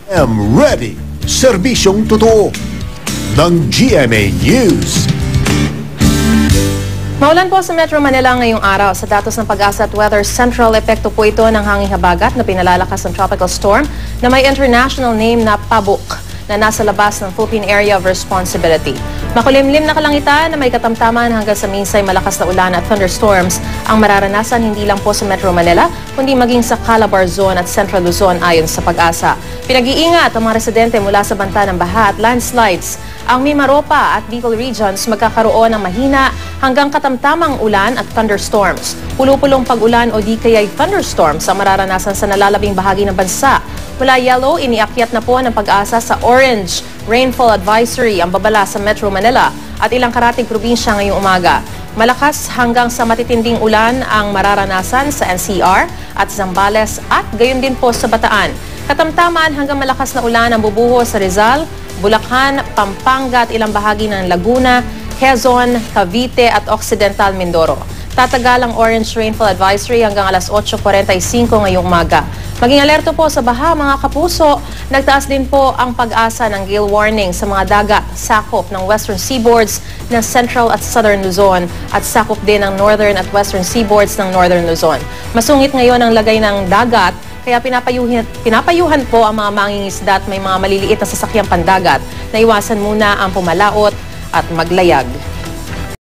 am ready. Serbisyong totoo ng GMA News. Maulan po sa Metro Manila ngayong araw. Sa datos ng Pag-asa at Weather Central, epekto po ito ng hanging habagat na pinalalakas ng tropical storm na may international name na Pabuk na nasa labas ng Philippine Area of Responsibility. Makulimlim na kalangitan na may katamtaman hanggang sa minsay malakas na ulan at thunderstorms ang mararanasan hindi lang po sa Metro Manila, kundi maging sa Calabar Zone at Central Luzon ayon sa Pag-asa. Pinag-iingat ang mga residente mula sa banta ng baha at landslides. Ang Mimaropa at Bicol regions magkakaroon ng mahina hanggang katamtamang ulan at thunderstorms. Pulo-pulong pag-ulan o di kaya'y thunderstorms ang mararanasan sa nalalabing bahagi ng bansa. Mula yellow, iniakyat na po ng Pag-asa sa orange rainfall advisory ang babala sa Metro Manila at ilang karating probinsya ngayong umaga. Malakas hanggang sa matitinding ulan ang mararanasan sa NCR at Zambales at gayon din po sa Bataan. Katamtaman hanggang malakas na ulan ang bubuhos sa Rizal, Bulacan, Pampanga at ilang bahagi ng Laguna, Quezon, Cavite at Occidental Mindoro. Tatagal ang orange rainfall advisory hanggang alas 8:45 ngayong umaga. Maging alerto po sa baha mga kapuso. Nagtaas din po ang Pag-asa ng gale warning sa mga dagat sakop ng western seaboards ng Central at Southern Luzon at sakop din ng northern at western seaboards ng Northern Luzon. Masungit ngayon ang lagay ng dagat kaya pinapayuhan po ang mga mangingisda at may mga maliliit na sasakyang pandagat na iwasan muna ang pumalaot at maglayag.